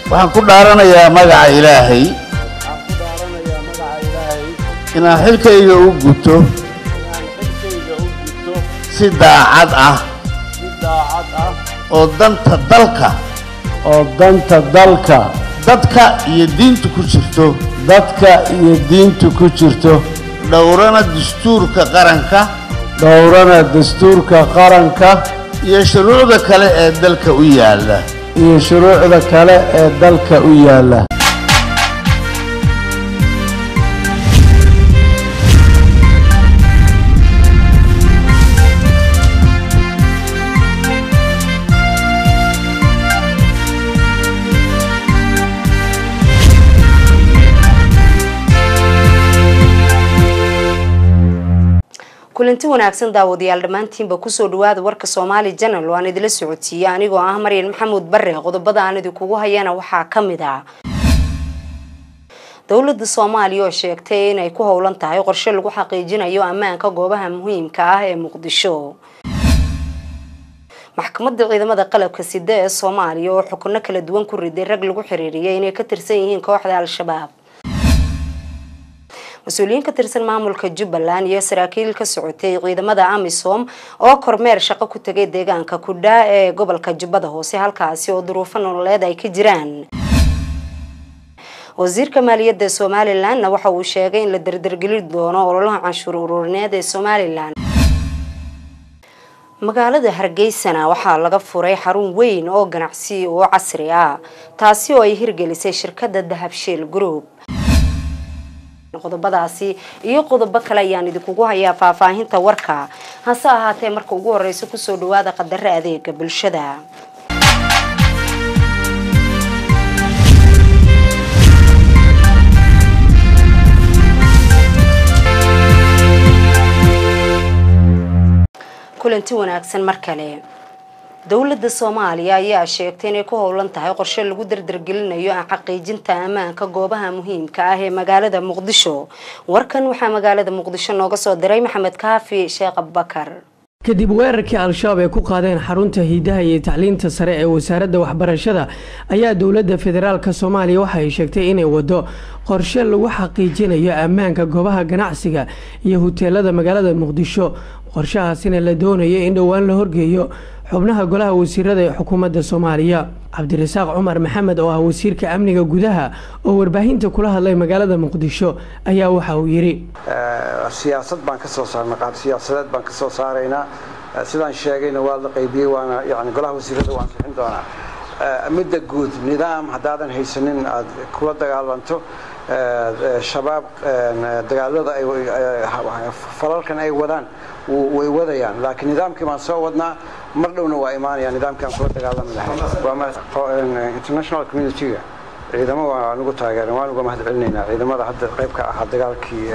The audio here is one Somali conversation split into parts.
waxaan ku dhaaranayaa magaca Ilaahay inaan xilkayga u guto si daacad ah oo danta dalka dadka iyo diinta ku jirto dhowrana dastuurka qaranka iyo shuruucda kale ee dalka u yaala kulanti wanaagsan daawadayaal dhamaantiinba ku soo dhawaada warka Soomaali Channel oo aan idila socodsiiyay anigoo ah Maryan Maxamuud Barre qodobada aan idinku hayana waxa kamid ah dawladda Soomaaliya oo sheegtay in ay ku howlan tahay qorshe lagu xaqiijinayo ammaanka goobaha muhiimka ah ee Muqdisho maxkamadda ciidamada qalabka sida ee Soomaaliya oo xukunno kala duwan ku riday rag lagu xiriiriyay inay ka tirsan yihiin kooxda Al-Shabaab مسؤولين كترسل معمولك جبلان يسراكيل كسعودي ciidamada AMISOM oo kormeer shaqo ku tagay deegaanka Kudha ee gobolka Jubbada Hoose halkaasi oo duruufo nololeed ay ka jiraan wasiirka maaliyadda Somaliland waxa uu sheegay in la dardargelin doono ololaha canshuur ururineed ee Somaliland magaalada Hargeysa waxa laga furay xarun weyn oo ganacsi oo casri ah taasi oo ay hirgelisay shirkadda Dahabshiil Group qodobadaasi iyo qodobo kale ayaan idinku hayaa faahfaahinta warka hase ahaatee marka ugu horeysa ku soo dhawaada qadar adeega bulshada kulanti wanaagsan markale dawladda Soomaaliya ayaa sheegtay inay ku howlan tahay qorshe lagu dardargelinayo xaqiijinta ammaanka goobaha muhiimka ah ee magaalada Muqdisho warkan waxa magaalada Muqdisho nooga soo diray Maxamed Kaafi Sheekh Abubakar kadib weerarkii Al-Shabaab ay ku qaadeen xarunta hidaha iyo tacliinta sare ee wasaaradda waxbarashada ayaa dawladda federaalka Soomaaliya waxa ay sheegtay inay wado qorshe lagu xaqiijinayo ammaanka goobaha ganacsiga iyo hoteelada magaalada Muqdisho qorshahaasina la doonayo in dhawaan la horgeeyo xubnaha golaha wasiirada ee xukuumadda Soomaaliya Cabdirasaaq Cumar Maxamed oo ah wasiirka amniga gudaha oo warbaahinta kula hadlay magaalada Muqdisho ayaa waxa uu yiri siyaasad baan ka soo saarnaa qaab siyaasadeed baan ka soo saaraynaa sidaan sheegayna waa la qaybiyay waana golaha wasiirada waan sixin doonaa midda guud nidaam hadaadan haysanin aad kula dagaalanto shabaab dagaalada ay falalkan ay wadaan way wadayaan laakiin nidaamkii ma soo wadnaa mar dhowna waa imaanaya nidaamkan kula dagaalami lahayn waa international community ciidamada waa nagu taageereen waan uga mahadcelinaynaa ciidamada hadda qayb ka ah dagaalkii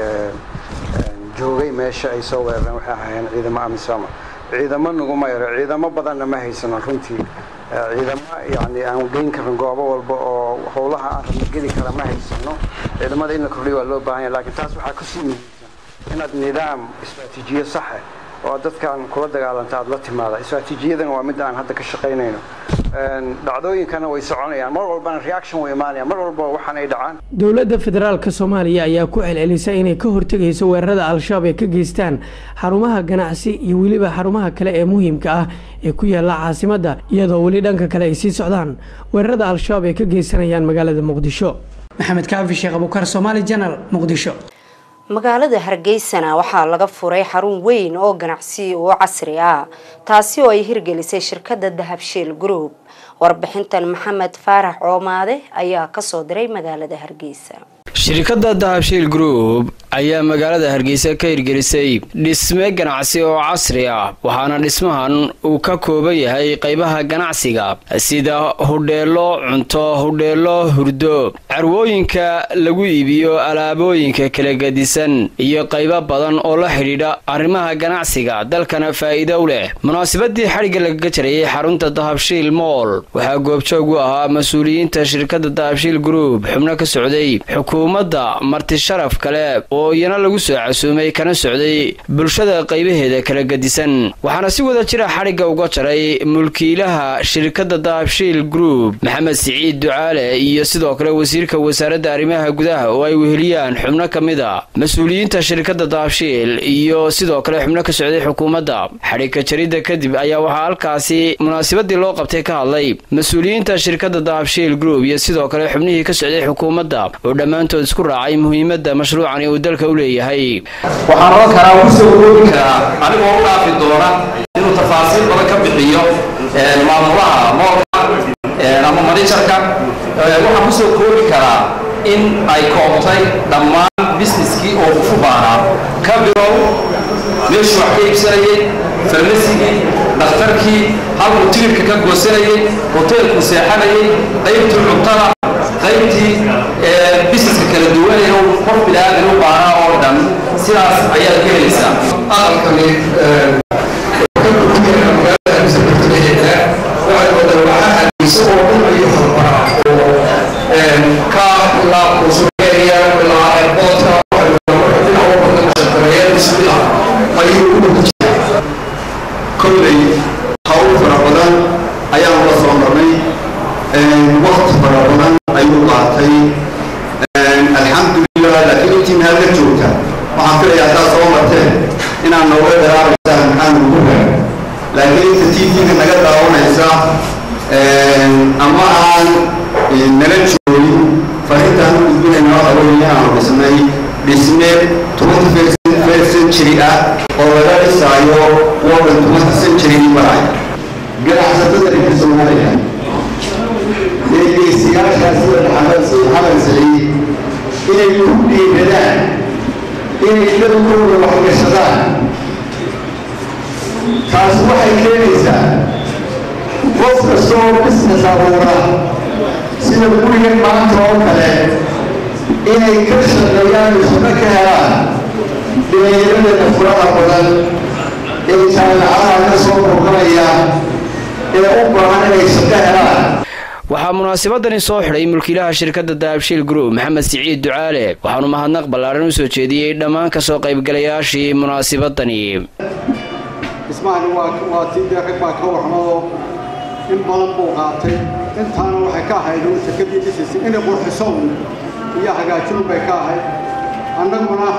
joogay meesha ay soo weerareen waxa ahaayeen ciidamada AMISOM ciidamada nagu ma yaro ciidamo badan ma haysan runtii ciidamada aan geyn karin goobo walba oo howlaha aan geli kara ma haysano ciidamada in la kordhiyo waa loo baahan yahay laakiin taas waxa ku sii inaad nidaam istiraatiijiyo sax ah oo dadkan kula dagaalanta aad la timaada istiraatiijiyadan waa mid aan hadda ka shaqeynayno dhacdooyinkana way soconayaan mar walba reaction way imaanayaan mar walba waxaan ay dhacaan dawladda federaalka Soomaaliya ayaa ku celcelisay inay ka hortagayso weerarada Al-Shabaab ee ka geystaan xarumaha ganacsi iyo waliba xarumaha kale ee muhiimka ah ee ku yaala caasimadda iyadoo wali dhanka kale ay sii socdaan weerarada Al-Shabaab ee ka geysanayaan magaalada Muqdisho Maxamed Kaafi Sheekh Abubakar Soomaali Channel Muqdisho magaalada Hargeysa waxa laga furay xarun weyn oo ganacsi oo casri ah taasi oo ay hirgelisay shirkadda Dahabshiil Group warbixintan Maxamed Faarax Coomaade ayaa ka soo diray magaalada Hargeysa shirkadda Dahabshiil Group ayaa magaalada Hargeysa ka hirgelisay dhisme ganacsi oo casri ah waxaana dhismahan uu ka kooban yahay qaybaha ganacsiga sida hoteelo cunto hoteelo hurdo carwooyinka lagu iibiyo alaabooyinka kala gadisan iyo qaybo badan oo la xiriira arrimaha ganacsiga dalkana faa'iido u leh munaasabadii xariga laga jaray xarunta Dahabshiil Mall waxa goobjoog u ahaa mas'uuliyiinta shirkadda Dahabshiil Group xubno ka socday xukuumadda xukuumadda marti sharaf kale oo iyana lagu soo casuumay kana socday bulshada qaybaheeda kala gadisan waxaana si wada jira xariga uga jaray mulkiilaha shirkadda Dahabshiil Group Maxamed Siciid Ducaale iyo sidoo kale wasiirka wasaaradda arrimaha gudaha oo ay weheliyaan xubno kamid ah mas'uuliyiinta shirkadda Dahabshiil iyo sidoo kale xubno ka socday xukuumadda xariga jarida kadib ayaa waxa halkaasi munaasabadii loo qabtay ka hadlay mas'uuliyiinta shirkadda Dahabshiil Group iyo sidoo kale xubnihii ka socday xukuumadda oo dhamaantood isku raacay muhiimadda mashruucan uu dalka u leeyahay waxaan oran karaa ku soo koobi karaa anigoo u dhaafi doona inuu tafaasiil badan ka bixiyo maamulaha ama managerka waxaan ku soo koobi karaa in ay koobtay dhammaan businesskii oo ku fubaanaa ka bilow meeshuu wax ka iibsanayay farmasigii dhakhtarkii halkuu tigirka ka goosanayay hoteelkuu seexanayay qaybtii cuntada qaybtii businesska kala duwanaya oo qof bilaadan u baahnaa oo dhan sidaas ayaad ka helaysaa aqalkani كلي حول فرابدان أيام رسول الله وقت فرابدان أيوة قاتي الحمد لله لكن أنتي من هذا الجوكا وحفل يا تاس عمرتين إن أنا نوعي درار إنسان محان وكوكا لكن أنت تيجي من نجد دعونا إنسان أما عن نلنشوري فهمت أنه يقول إنه أولي أنا بسمه 21st century ولا لسايو ولا 20th century براي قرأ ستة الكسومالية لكن السيارة كاسية الحمل سعيد إلى يوبي بدان إلى يدخل وحق الشدان كاسوحة كنيسة وصف الصور بسنة صابورة سنة بقولي ما أنتوا كلام إلى يكسر ليان سمكها بميلاد الفراغ بدل إنسان العالم نصوب وقرية إلى أوبرا أنا يسدها waxaa munaasabadani soo xiray mulkiilaha shirkadda Dahabshiil Group Maxamed Siciid Ducaale waxaanu mahadnaq ballaaran u soo jeediyay dhammaan ka soo qaybgalayaashii munaasabadani ismaani waa tiideeq baa ka warmado in badan buu qaatay intaana waxay ka ahayd shirkaddii dhisay inay qurxiso iyo hagaajin bay ka ahayd annaguna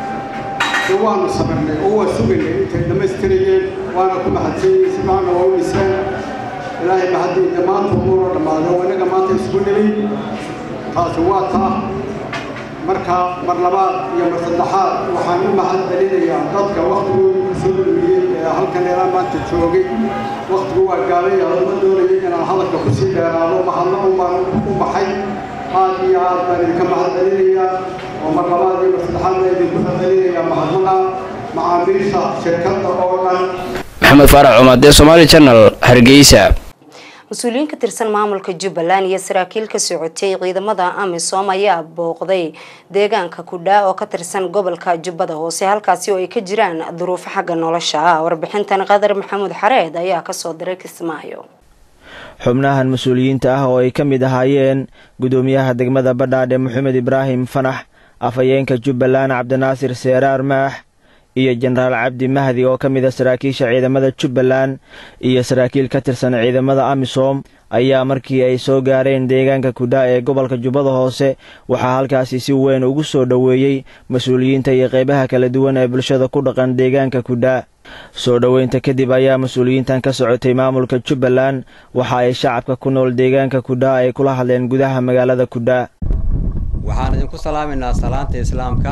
waanu sabarnay oo waa sugaynay intay dhammaystirayeen waana ku mahadsanyihiin si macna waa u dhiseen ilaahay ma haddii dhammaantood nuuro dhammaado inaga maanta isugu dhibay taasi waa taa marka mar labaad iyo mar saddexaad waxaan u mahad celinayaa dadka waqtigooda ku soo dhulmiyey ee halkan ilaa maanta joogay waqtigu waa gaabay ma doonayay inaan hadalka ku sii dheeraado mahadna baan u baxay aad iyo aad baan idinka mahad celinayaa ومر لبعض المصلحات اللي بتفعليها يا محمد معامير شركات أولاً محمد فارع عماد سومالي channel هرقيسة mas-uuliyiin ka tirsan maamulka Jubbaland iyo saraakiil ka socotay ciidamada AMISOM ayaa booqday deegaanka Kudha oo ka tirsan gobolka Jubbada Hoose halkaasi oo ay ka jiraan duruufo xagga nolosha warbixintan Qadar Maxamuud Xareed ayaa ka soo diray Kismaayo xubnahan mas'uuliyiinta ah oo ay ka mid ahaayeen gudoomiyaha degmada Badhaadhe Maxamed Ibraahim Fanax afayeenka Jubbaland Cabdinaasir Seeraar Maax iyo Jeneraal Cabdi Mahdi oo ka mid ah saraakiisha ciidamada Jubbaland iyo saraakiil ka tirsan ciidamada AMISOM ayaa markii ay soo gaareen deegaanka Kudha ee gobolka Jubbada Hoose waxaa halkaasi si weyn ugu soo dhaweeyay mas'uuliyiinta iyo qaybaha kala duwan ee bulshada ku dhaqan deegaanka Kudha soo dhaweynta kadib ayaa mas'uuliyiintan ka socotay maamulka Jubbaland waxa ay shacabka ku nool deegaanka Kudha ay kula hadleen gudaha magaalada Kudha waxaan idinku salaaminaa salaanta islaamka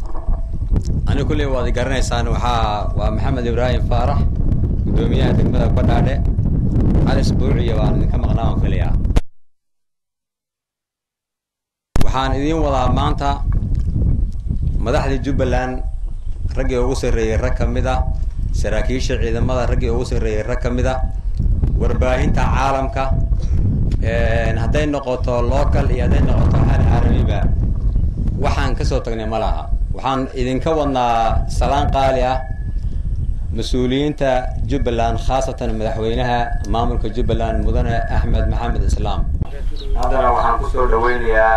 أنا كل واحد قرني سان ومحمد إبراهيم فارح دومية دمدا بداده هذا أسبوعي وأنا كم غنام في اليوم وحان إذن وضع مانتا مدحدي Jubbaland رجع وصل الركب مدا سراكيش إذا ماذا رجع وصل الركب مدا ورباهين تعالم كا هذين نقطة لوكال هذين نقطة عربي بقى وحان كسوتني ملاها waxaan idinka wadnaa salaan qaali ah mas'uuliyiinta Jubbaland khaasatan madaxweynaha maamulka Jubbaland mudane Axmed Maxamed Islaam hadana waxaan ku soo dhaweynayaa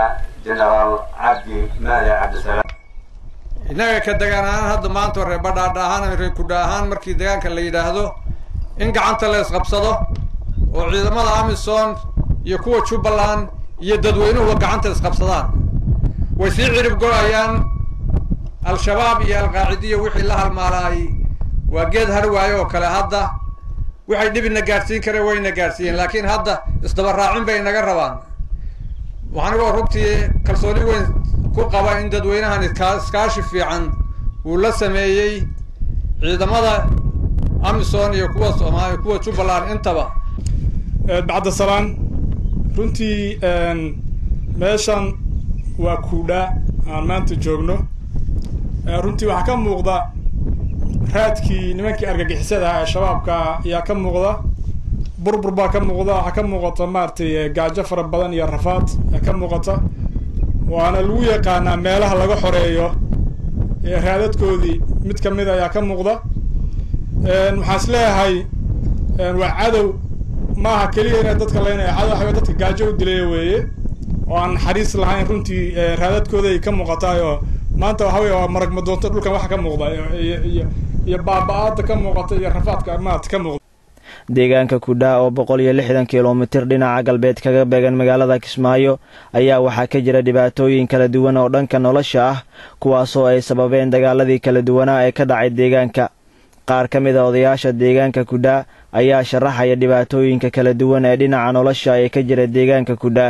jenaraal cabdi maale cabdisalaam innaga ka degaan ahaan hadda maanta reer badhaadha ahaan reer kudha ahaan markii deegaanka la yidhaahdo in gacanta la isqabsado oo ciidamada amisom iyo kuwa jubbaland iyo dadweynuhuba gacanta isqabsadaan way sii cirib go-ayaan al-shabaab iyo al-qaacidiya wixii la halmaalaay waa geed har waayo oo kale hadda waxay dhibina gaadhsiin kareen wayna gaadhsiiyeen laakiin hadda isdaba raacin bay naga rabaan waxaanigoo runtii kalsooni weyn ku qaba in dadweynahan iskaashi fiican uu la sameeyey ciidamada amisom iyo kuwa Soomaaliya kuwa Jubbaland intaba bacda salaan runtii meeshan waa Kudha aan maanta joogno runtii waxa ka muuqda raadkii nimankii argagixisada ah ee shabaabka ayaa ka muuqda burbur baa ka muuqda waxa ka muuqata maartay gaajo fara badan iyo rafaad ka muuqata waana lagu yaqaanaa meelaha laga xoreeyo ee raadadkoodii mid ka mid ayaa ka muuqda waxaan isleeyahay waa cadow maaha keliya inay dadka leenahay cadow waxay dadka gaajo u dilay weeye oo aan naxariis lahayn runtii raadadkooda ay ka muuqataayoo maanta waxa weeye waa marag madoonto dhulkan waxa ka muuqda iyo baaba'aada ka muuqata iyo rafaadka maarta ka muuqda deegaanka Kudha oo 160 kilomitir dhinaca galbeed kaga beegan magaalada Kismaayo ayaa waxaa ka jira dhibaatooyin kala duwan oo dhanka nolosha ah kuwaas oo ay sababeen dagaaladii kala duwanaa ee ka dhacay deegaanka qaar ka mid ah odayaasha deegaanka Kudha ayaa sharaxaya dhibaatooyinka kala duwan ee dhinaca nolosha ee ka jira deegaanka Kudha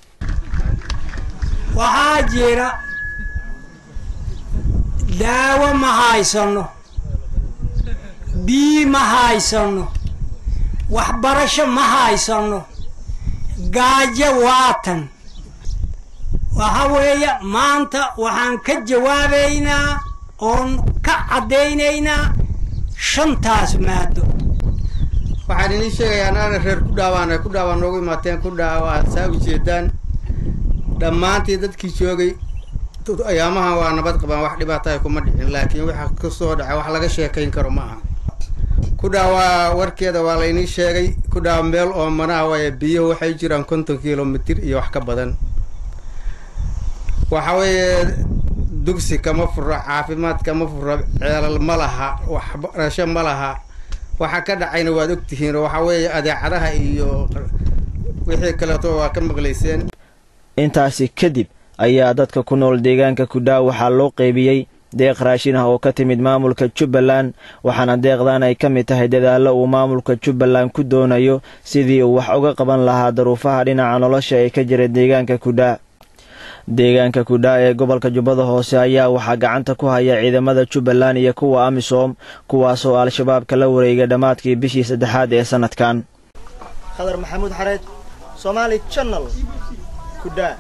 waxaa jira daawo ma haysano biyo ma haysano waxbarasho ma haysano gaajo waatan waxa weeye maanta waxaan ka jawaabaynaa oon ka caddaynaynaa shantaas maado waxaan idin sheegayaa anaana reer Kudha baan noogu imaateen Kudha waa saa u jeedaan dhammaantii dadkii joogay ayaamahan waa nabad qabaan wax dhibaato ay kuma dhicin laakiin waxa ka soo dhacay wax laga sheekayn karo ma aha Kudha waa warkeeda waa la inii sheegay Kudha meel oo manaa way biyo waxay jiraan 50 kilomitir iyo wax ka badan waxa weeye dugsi kama furo caafimaad kama furo ceelal ma laha waxbarasho ma laha waxa ka dhacayna waad ogtihiin waxa weeye adeecadaha iyo wixii kale waa ka maqlayseen intaasi kadib ayaa dadka ku nool deegaanka Kudha waxaa loo qaybiyay deeq raashin ah oo ka timid maamulka Jubbaland waxaana deeqdan ay ka mid tahay dadaalo uu maamulka Jubbaland ku doonayo sidii uu wax uga qaban lahaa daruufaha dhinaca nolosha ee ka jira deegaanka Kudha deegaanka Kudha ee gobolka Jubbada Hoose ayaa waxaa gacanta ku haya ciidamada Jubbaland iyo kuwa amisom kuwaas oo al-shabaab kala wareegay dhamaadkii bishii 3aad ee sanadkan Khadar Maxamuud Xareed Somali Channel Kudha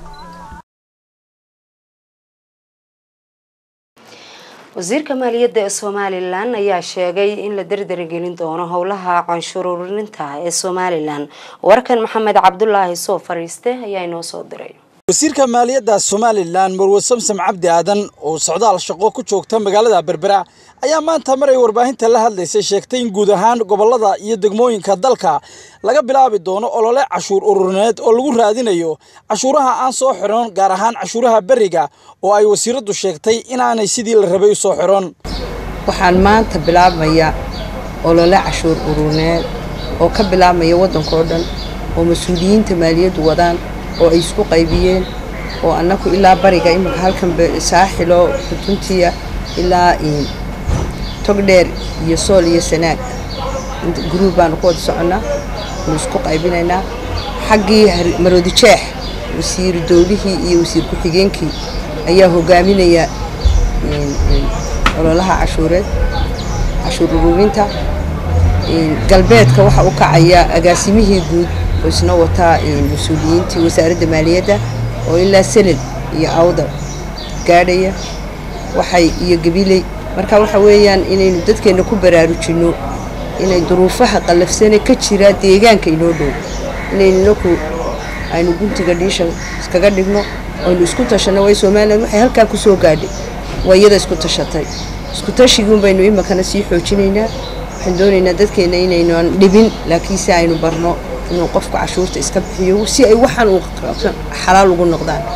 wasiirka maaliyadda ee Somaliland ayaa sheegay in la dardargelin doono howlaha canshuur ururinta ee Somaliland warkan Maxamed Cabdullaahi soo fariiste ayaa inoo soo diray wasiirka maaliyadda Somaliland Marwo Samsam Cabdi Aadan oo socdaal shaqo ku joogta magaalada Berbera ayaa maanta maray warbaahinta la hadlaysay sheegtay in guud ahaan gobolada iyo degmooyinka dalka laga bilaabi doono olole cashuur ururineed oo lagu raadinayo cashuuraha aan soo xiran gaar ahaan cashuuraha bariga oo ay wasiiradu sheegtay inaanay sidii la rabay soo xiran waxaan maanta bilaabmaya olole cashuur ururineed oo ka bilaabmaya wadanka oo dhan oo mas'uuliyiinta maaliyaddu wadaan oo ay isku qaybiyeen oo annagu ilaa bariga imika halkan saaxilo xuduntiya ilaa togdheer iyo sool iyo sanaag group baan ku wada soconaa isku qaybinaynaa xaggii Maroodi Jeex wasiir dowlihii iyo wasiir ku-xigeenkii ayaa hogaaminaya ololaha cashuureed cashuur ururinta galbeedka waxa uu kacaya agaasimihii guud oo isna wataa mas'uuliyiintii wasaaradda maaliyadda oo ilaa sanad iyo awda gaadhaya waxay iyo gabilay marka waxa weeyaan inaynu dadkeena ku baraarujino inay duruufaha qalafsane ka jira deegaanka inoo dhow inaynu aynu guntiga dhiisha iskaga dhigno oo isku tashano way Soomaaliland waxay halka ku soo gaadhay wayada isku tashatay isku tashigun baynu imakana sii xoojinaynaa waxaan doonaynaa dadkeena inaynu dhibin laakiin si aynu barno inuu qofka cashuurta iska bixiyo si ay waxan uu xalaal ugu noqdaan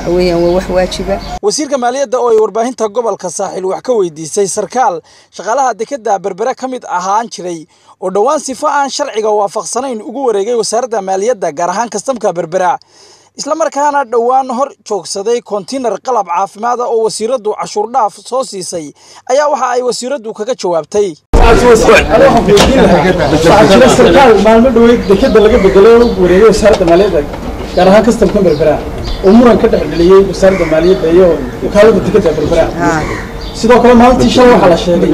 waxa weeyaan waa wax waajiba. wasiirka maaliyadda oo ay warbaahinta gobolka saaxil wax ka weydiisay sarkaal shaqaalaha dekedda berbera ka mid ahaan jiray oo dhawaan sifo aan sharciga waafaqsanayn ugu wareegay wasaaradda maaliyadda gaar ahaan kastamka berbera isla markaana dhawaan hor joogsaday container qalab caafimaad oo wasiiradu cashuur dhaaf soo siisay ayaa waxa ay wasiiradu kaga jawaabtay sarkaal maalmo dhaweyd dekedda laga bedelay oo wareegay wasaaradda maaliyadda gaar ahaan kastamka berbera oo muran ka dhexgeliyay wasaaradda maaliyadda iyo wakaaladda dekedda berbera sidoo kale maalintii shalay waxaa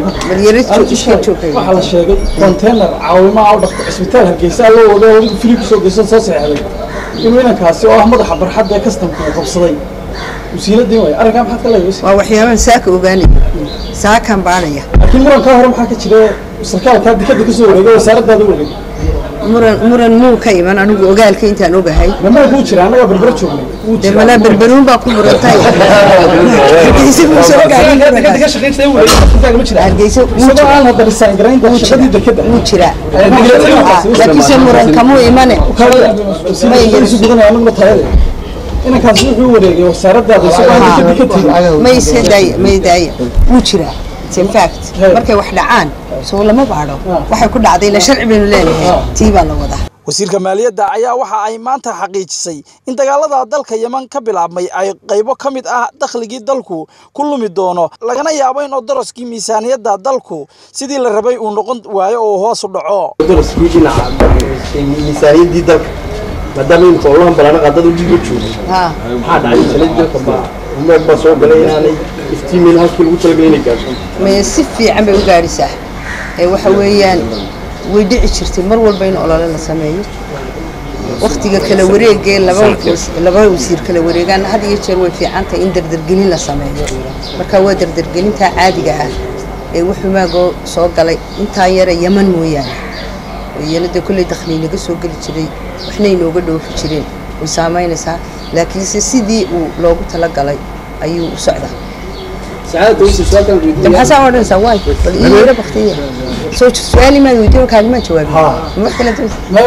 la sheegay container caawimo oo dhaqto cisbitaal Hargeysa loo wado oo fili ku soo geysan soo saxeexday inuu inankaasi oo ah madaxa barxadda kastamka qabsaday wasiiradii way arrinka maxaa ka leeyahay waa waxyaaban saaka ogaanay saakan baanaya laakiin muranka hore maxaa ka jira sarkaalka dekedda ka soo wareegay wasaaradda wareegay muran muu ka iman anigu ogaalka intaan ogahay ma ku jira anaga berber joognay demala berberuun baa ku murantay Hargeysa uu soo gaaray dekedda shaqeynta uu leeyahay ma jira Hargeysa uu aan hadda design gareynta shaqadii dekedda uu jira laakiin muran kamu imane ma yeesho gudanaa anagu taayada inankaas wuxuu wareegay wasaaradda ma idaay uu jira in fact markay wax dhacaan soo lama baadho waxay ku dhacday la sharci baynu leenahay tiiba la wada wasiirka maaliyadda ayaa waxa ay maanta xaqiijisay in dagaalada dalka Yemen ka bilaabmay ay qaybo kamid ah dakhligii dalku ku lumi doono lagana yaabo in daraskii miisaaniyadda dalku sidii la rabay uu noqon waayo oo hoos u dhaco daraskii dhinaca miisaaniyaddii dalka maadaama inta oo lan balana qadada u dhigo joogo maxaa dhacay sanadii ka uma soo galay inaanay iftiimin halkii lagu talagalay inay gaarto ma si fiican bay u gaaraysaa waxa weeyaan way dhici jirtay mar walba in olole la sameeyo waqtiga kala wareegay laba wasiir kala wareegaan had iyo jeer way fiican tahay in dardargelin la sameeyo marka waa dardargelinta caadiga ah wuxuu maago soo galay inta yar Yemen mooyaan yeelada kulli dakhli laga soo gali jiray waxna inooga dhoofi jireen way saameynaysaa laakiin sidii uu loogu tala galay ayuu u socdaa ساعات وش السؤال كان بيدي طب حسن ورنا سواي يلا بختيه سؤالي ما يوديون كلمة جواب ما اختلفت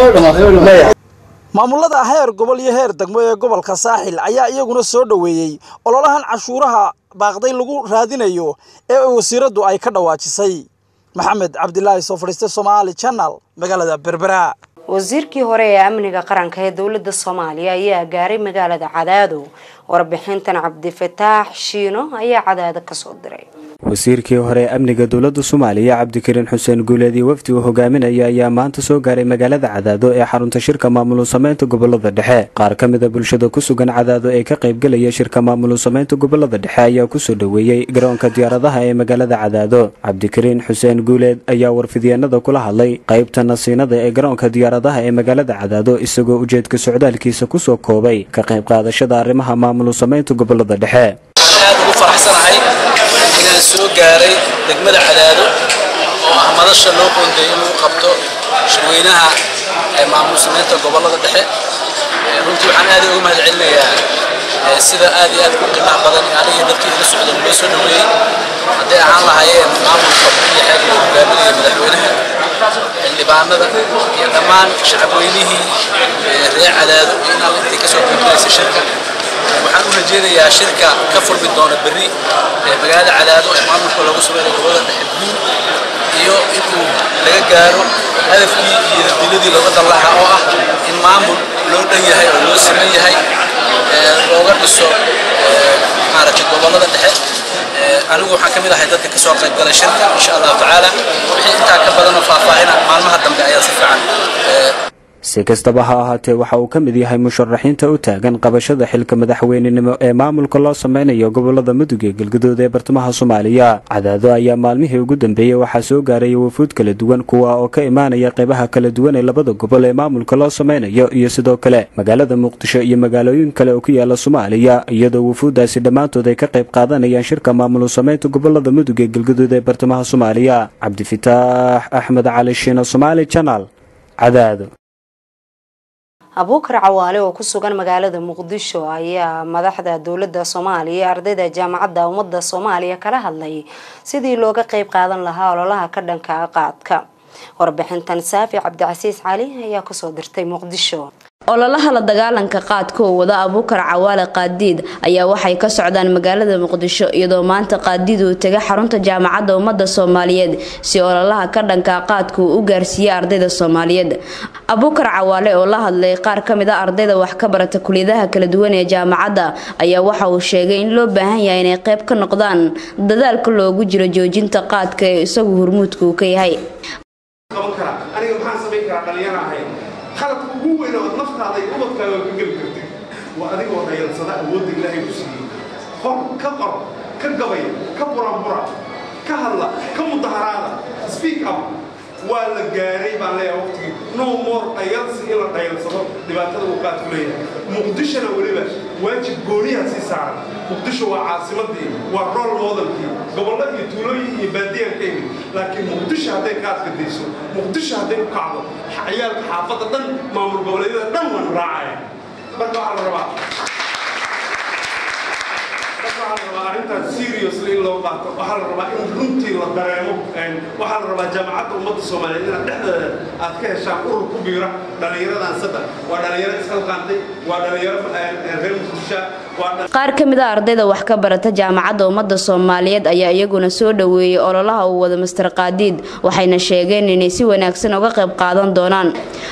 ما maamulada heer gobol iyo heer degmo ee gobolka saaxil ayaa iyaguna soo dhaweeyay ololahan cashuuraha baaqday lagu raadinayo ee wasiiradu ay ka dhawaajisay maxamed cabdilaahi soo fadhiistay Somali Channel magaalada Berbera wasiirkii hore ee amniga qaranka ee dawladda Soomaaliya ayaa gaaray magaalada Cadaado warbixintan Cabdifataax Shiino ayaa Cadaado ka soo diray wasiirkii hore ee amniga dawladda Soomaaliya Cabdikariin Xuseen Guuleed iyo wafdi uu hogaaminaya ayaa maanta soo gaaray magaalada Cadaado ee xarunta shirka maamul sameynta gobolada dhexe qaar ka mid ah bulshada ku sugan Cadaado ee ka qayb galaya shirka maamul sameynta gobolada dhexe ayaa ku soo dhaweeyay garoonka diyaaradaha ee magaalada Cadaado Cabdikariin Xuseen Guuleed ayaa warfidiyeenada kula hadlay qaybta nasiinada ee garoonka diyaaradaha ee magaalada Cadaado isagoo ujeedka socdaalkiisa ku soo koobay ka qayb qaadashada arrimaha maamul sameynta gobolada dhexe soo gaaray degmada Cadaado oo ah madasha loo qoondeeyay inuu qabto shirweynaha maamul sameynta gobolada dhexe runtii waxaan aad ugu mahadcelinayaa sida aad iyo aad u qiimaha badan aniga dadkii la socday loo soo dhaweeyay haddii aan lahaayeen maamulka iyo xeerka hogaaminaya madaxweynaha xildhibaanada iyo dhammaan shacabweynihii reer Cadaado in aan intii ka soo qaybgalaysay shirka waxaan u rajeynayaa shirka ka furmi doona berri magaalada Cadaado ee maamulka lagu sameeyo gobolada dhexe iyo inuu laga gaaro hadafkii iyo diladii looga dalaha oo ah in maamul loo dhan yahay oo loo sameeyo yahay looga dhiso maaragtay gobolada dhexe anigu waxaan kamid ahay dadka ka soo qayb galay shirka insha Allah taala wixii inta ka badan faahfaahin maalmaha dambe ayaa si fiican si kastaba ha ahaatee waxa uu ka mid yahay musharaxiinta u taagan qabashada xilka madaxweynenimo ee maamulka loo sameynayo gobolada Mudug ee galgaduud ee bartamaha Soomaaliya Cadaado ayaa maalmihii ugu dambeeyay waxa soo gaaray wafuud kala duwan kuwa oo ka imaanaya qaybaha kala duwan ee labada gobol ee maamulka loo sameynayo iyo sidoo kale magaalada Muqdisho iyo magaalooyin kale oo ku yaala Soomaaliya iyadoo wafuudaasi dhamaantood ay ka qayb qaadanayaan shirka maamul sameynta gobolada Mudug ee galgaduud ee bartamaha Soomaaliya Cabdifataax Axmed Cali Shiino Somali Channel Cadaado Abuukar Cawaale oo ku sugan magaalada Muqdisho ayaa madaxda dawladda Soomaaliya ardayda jaamacadda ummadda Soomaaliya kala hadlay sidii looga qayb qaadan lahaa ololaha ka dhanka qaadka warbixintan Saafi Cabdicasiis Cali ayaa ku soo dirtay Muqdisho ololaha la dagaalanka qaadka oo wada Abuukar Cawaale Qaadiid ayaa waxay ka socdaan magaalada Muqdisho iyadoo maanta Qaadiid uu tagay xarunta jaamacadda ummadda Soomaaliyeed si ololaha ka dhanka qaadka uu u gaarsiiyo ardayda Soomaaliyeed. Abuukar Cawaale oo la hadlay qaar ka mid ah ardayda wax ka barata kulliyadaha kala duwan ee jaamacadda ayaa waxa uu sheegay in loo baahan yahay inay qayb ka noqdaan dadaalka loogu jiro joojinta qaadka ee isagu hormuudku ka yahay. خلق قوة ونفط هذا يقوم كقبل كرتي وأديك وضعي الصداق ود الله يسوي قر كقر كقبيل كبرامبرا كهلا كمظاهرات speak up ولا جاري بالله وقتي no more أيلس إلى أيلس صدق دبعت الوقت كلها مقدشة ولا واجب جوني هالسيسار مقدشة وعاصمة دي والرول موديل دي قبل لا يطولوا يبديها كيمي لكن مقدشة هذا كات كديسو مقدشة هذا كعبة عيال حافظة دم ما هو الجولة دم ونراعي برضو على الرباط أنت seriously لو قاعد وحال الربا إن رنتي للدرامو وحال الربا جامعات أمة الصومالية أتكلم شام أورو كبيرة دليرة دانسة ودليرة إسقاطي ودليرة غير مخشى qaar ka mid ah ardayda wax ka barata jaamacadda ummadda Soomaaliyeed ayaa iyaguna soo dhaweeyay ololaha uu wada Mr. Qaadiid waxayna sheegeen inay si wanaagsan uga qayb qaadan doonaan.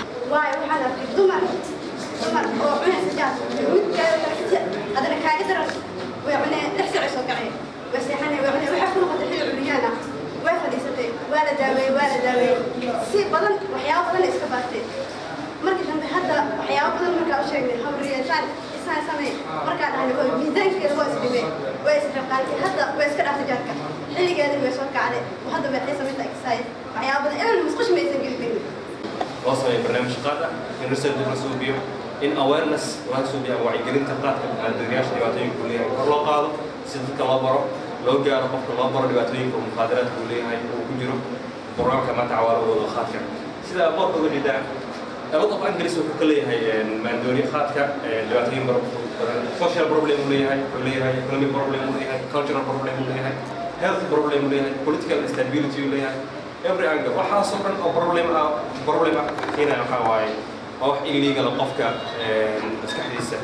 وصلنا برنامج قادة من رسالة الرسوبية إن awareness الرسوبية وعيقلين تقاط على الدرجات اللي كلها كل قاضي سيدك الله برا لو جاء ربك الله برا اللي بعتين كل مخادرات كلها هاي وكجرو برا كمان تعاونوا وخاتك سيدا برضو جدا ربط إنجليزي وكلها هاي مندوني خاتك اللي بعتين برا social problem كلها هاي economic problem كلها هاي cultural problem كلها هاي health problem كلها هاي political instability كلها هاي every angle وحاصل أو problem هنا حواي أو illegal قفك مسكحيسة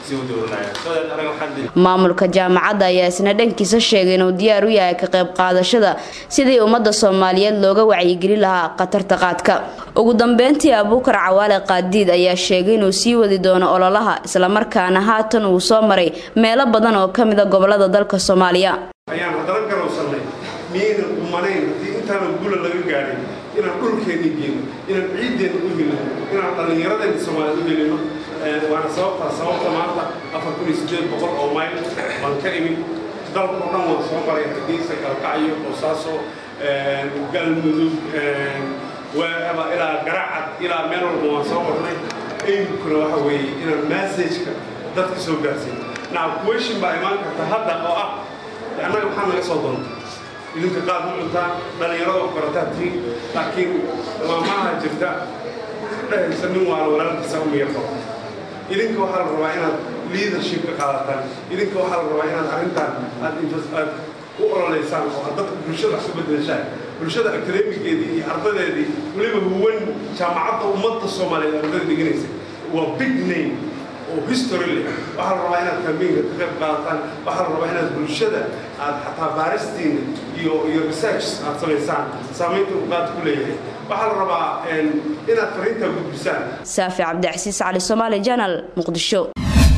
maamulka jaamacadda ayaa isna dhankiisa sheegay inuu diyaar u yahay ka qayb qaadashada sidii ummadda Soomaaliyeed looga wacyigelin lahaa qatarta qaadka. Ugu dambeyntii Abuukar Cawaale Qaadiid ayaa sheegay inuu sii wadi doono ololaha isla markaana haatan uu soo maray meelo badan oo ka mid ah gobolada dalka Soomaaliya. ayaan hadaran garowsanay miyayna umanayn intaan guul laga gaarin inaan dhulkeena geeyno inaan ciideena u helino inaan dhalinyarada Soomaaliyeed u helino وانا صوت مالك أفكر يسجل بقول أو مايل بنكيمي دل كنا وصومر يهديس كالكايو قصاصو قلمدو وإلى قرعة إلى منو وصومرنا إن كنا هوي إن المسج ده كسر جالسي نعم كويشن بايمان كتهدى أو أنا محمد صوتون إذا تقال أنت بل يرى قرطاتي لكن ما جبت يسمون ولا تسمون يفهم إذنك وحال الرواينا leadership كقالتان إذنك وحال الرواينا أنتان الإنفاق وقرا ليسان وحدك برشة حسب الدنشاء برشة أكاديمية دي أرض دي ولما هو جامعات أمة الصومالية أرض دي جنسي هو big name وhistory اللي وحال الرواينا كمين تقف قالتان وحال الرواينا برشة حتى بارستين يو research أصلا إنسان ساميته وقات كلها وحال الربع إن فرينتا بسان سافي عبد العزيز على الصومالي جانل مقدشو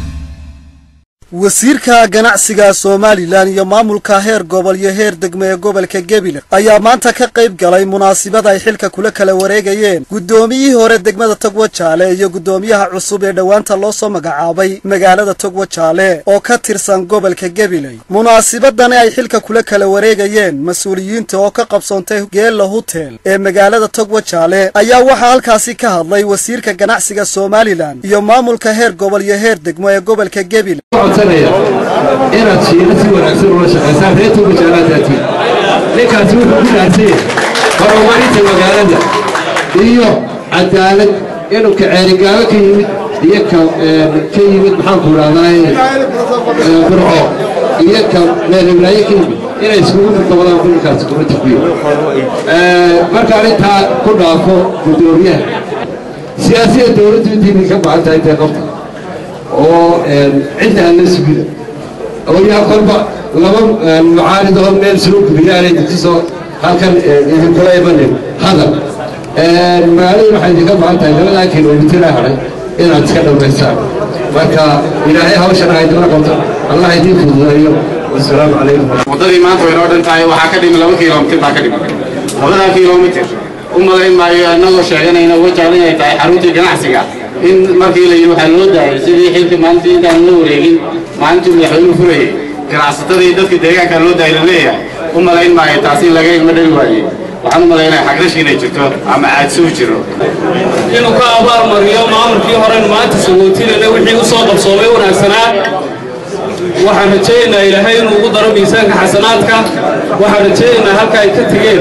wasiirka ganacsiga Soomaaliland iyo maamulka heer gobol iyo heer degmo ee gobolka Gabiley ayaa maanta ka qayb galay munaasabad ay xilka kula kala wareegayeen gudoomiyihii hore degmada Togwa Jaale iyo gudoomiyaha cusub ee dhawaanta loo soo magacaabay magaalada Togwa Jaale oo ka tirsan gobolka Gabiley. Munaasabadan ay xilka kula kala wareegayeen mas'uuliyiinta oo ka qabsoontay Geela Hotel ee magaalada Togwa Jaale ayaa waxa halkaasi ka hadlay wasiirka ganacsiga Soomaaliland iyo maamulka heer gobol iyo heer degmo ee gobolka Gabiley. inaad shiina si wanaagsan ula shaqaysaan reertuuga jaalaadaati ninkaasi wuxuu ku dhaartay horumarinta magaalada iyo cadaalad inuu ka ceerigaalo ka yimid iyo ka yimid maxaan ku idhahdaa burco iyo ka meel ibraahin ka yimid inay iskugu mudabadaan kulinkaasi kuma tafiyo marka arrintaa ku dhaafo gudoomiyaha siyaasiya dowladdu intiinay ka baahan tahay intay qabta oo cidda aan la sugida oo yaa kolba laba mucaarid oo meel soo gubiya aanay dejisoo halkan idinkula imanin hadal magaalada waxay idinka baahan tahay labadaa kilomitira hadhay inaad iska dhammaystaan marka ilaahay hawshan ay dula qabto allah idiin fududeeyo wasalaamu calaykum waddadii maanta way noo dhan tahay waxaa ka dhimi 2 kilomitir baa ka dhimi 2 kilomitir u malayn maayo annagoo sheeganayna uga jeclan inay tahay xaruntii ganacsiga in markii la yidhi waxaa loo daayay sidii xilka maalintii intaan la wareegin maalintii madaxweynuhu furayay ganacsatadii dadka deegaanka loo daayay la leeyahay u malayn maayo taasi in laga ima dhali waayey waxaan u malaynaya xagrashi inay jirto ama caadsuu jiro inuu ka abaalmariyo maamulkii hore maanta sagootinana wixii u soo qabsoomay wanaagsanaa waxaan rajaynaynaa ilaahay inuu ugu daro miisaanka xasanaadka waxaan rajaynaynaa halka ay ka tegeen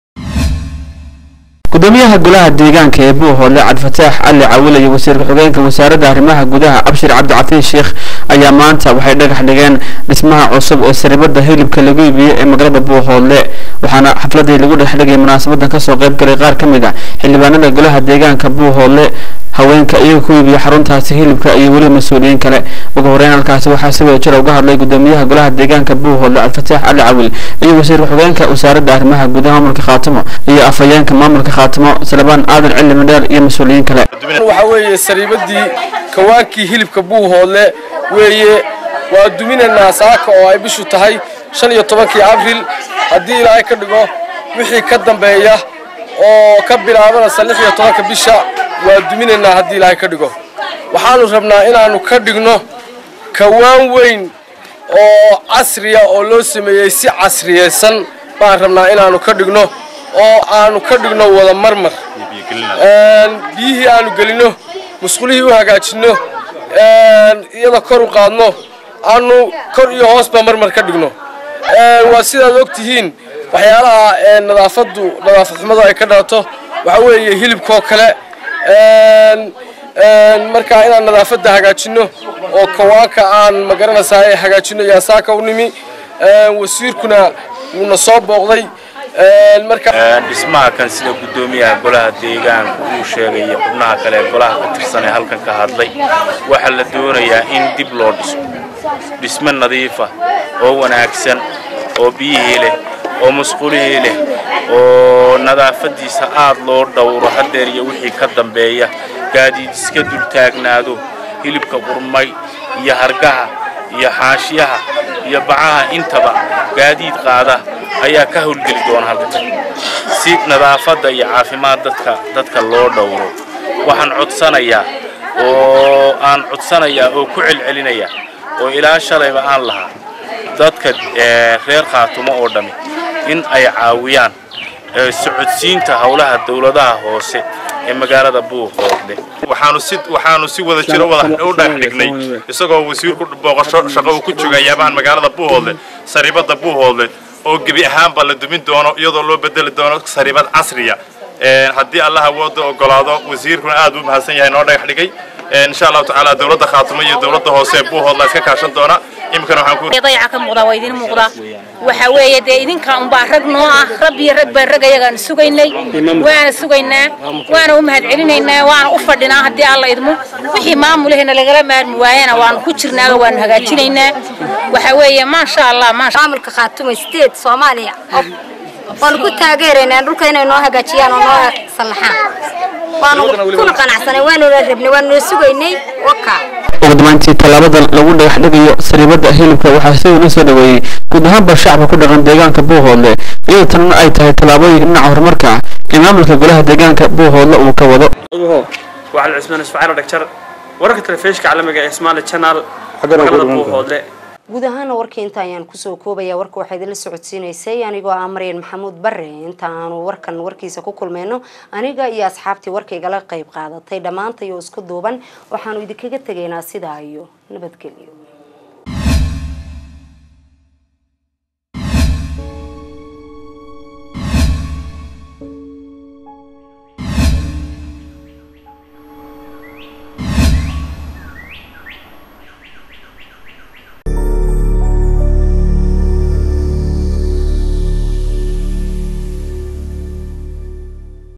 gudoomiyaha golaha deegaanka ee Buuhoodle Cabdifataax Cali Cawile iyo wasiirka xogeenka wasaaradda arrimaha gudaha Abshir Cabdi Sheekh ayaa maanta waxay dhagax dhigeen dhismaha cusub ee saribada hilibka lagu iibiyo ee magaalada Buuhoodle waxaana xafladii lagu dhexdhigay munaasabadan ka soo qayb galay qaar kamid ah xildhibaanada golaha deegaanka Buuhoodle haweenka iyo ku iibiyo xaruntaasi hilibka iyo wali mas'uuliyiin kale ugu horeyn halkaas waxaa si wada jir uga hadlay gudoomiyaha golaha deegaanka Buuhoodle Cabdifataax Cali Cawile iyo wasiirka xogeenka wasaaradda arrimaha gudaha maamulka Khaatimo iyo afayeenka maamulka Khaatimo Salabaan Aadan Cilmi Mandheer iyo mas'uuliyiin kale waxa weeye saribadii kawaankii hilibka Buuhoodle weeye waa duminayna saaka oo ay bishu tahay 15 Abriil hadii ilaahay ka dhigo wixii ka dambeeya oo ka bilaabana 16 bisha waa duminayna hadii ilaahay ka dhigo waxaanu rabnaa inaanu ka dhigno kawaan weyn oo casriya oo loo sameeyay si casriyeysan baan rabnaa inaanu ka dhigno oo aanu ka dhigno wada marmar biyihii aanu gelino musqulihii u hagaajino iyada kor u qaadno aanu kor iyo hoos ba marmar ka dhigno waa sidaad ogtihiin waxyaalaha nadaafad xumada ay ka dhalato waxa weeye hilibkoo kale marka inaan nadaafadda hagaajino oo kawaanka aan magaranaysaa hagaajino yaa saaka u nimi wasiirkuna wuuna soo booqday dhismaha kan sida gudoomiyaha golaha deegaanka uu sheegay xubnaha kale golaha ka tirsan ee halkan ka hadlay waxa la doonayaa in dib loo dhiso dhismo nadiif ah oo wanaagsan oo biyihii leh oo musqulihii leh oo nadaafadiisa aad loo dhowro hadeer iyo wixii ka dambeeya gaadiid iska dul taagnaado hilibka qurmay iyo hargaha iyo xaashiyaha iyo bacaha intaba gaadiid qaada ayaa ka howlgeli doona halkan si nadaafadda iyo caafimaad dadka loo dhowro waxaan codsanayaa oo ku celcelinaya oo ilaa shalayba aan lahaa dadka reer Khaatimo oo dhami in ay caawiyaan socodsiinta hawlaha dawladaha hoose ee magaalada Buuhoodle waxaanu si wada jiro wada u dhaxdhignay isagoo wasiirku booqasho shaqo ku joogayaan magaalada Buuhoodle saribada Buuhoodle oo gabi ahaanba la dumin doono iyadoo loo bedeli doono saribad casriya haddii Allah wado ogolaado wasiirkuna aad u mahadsan yahay noo dhagax dhigay insha Allah ta'ala dawladda Khaatimo iyo dawladda hoose Buuhoodle iska kaashan doona imkana waxaan ku dayaca ka muuqda waa idin muuqda waxa weeye de idinka un baa rag noo ah rabbi rag baa ragayagan sugaynay waana u mahad celinaynaa waana u fadhinaa hadii alla idmo wixii maamulahena lagala maarmi waayana waan ku jirnaa waan hagaajinaynaa waxa weeye ma sha Allah maamulka Khaatimo state Soomaaliya waan ku taageeraynaa dhulka inay noo hagaajiyaan oo noo salaxaan waan ku qanacsanay waan rabnay waan sugaynay waka ugu dambeyntii talaabada lagu dhagax dhigayo saribada hilibka waxaa si weyn u soo dhaweeyay guud ahaanba shacabka ku dhaqan deegaanka Buuhoodle iyadoo tan ay tahay talaabooyin dhinaca horumarka ee maamulka golaha deegaanka Buuhoodle uu ka wado waxaan Cismaan Isfaaciil dhagtar wararka telefishinka caalamiga ee Soomaali Channel magaalada Buuhoodle guud ahaan warkii inta ayaan kusoo koobaya warka waxay idin la socodsiinaysay anigoo ah Maryan Maxamuud Barre inta aanu warkiisa ku kulmeyno aniga iyo asxaabtii warkayga la qayb qaadatay dhamaantay oo isku duuban waxaanu idinkaga tageynaa sidaa iyo nabadgelyo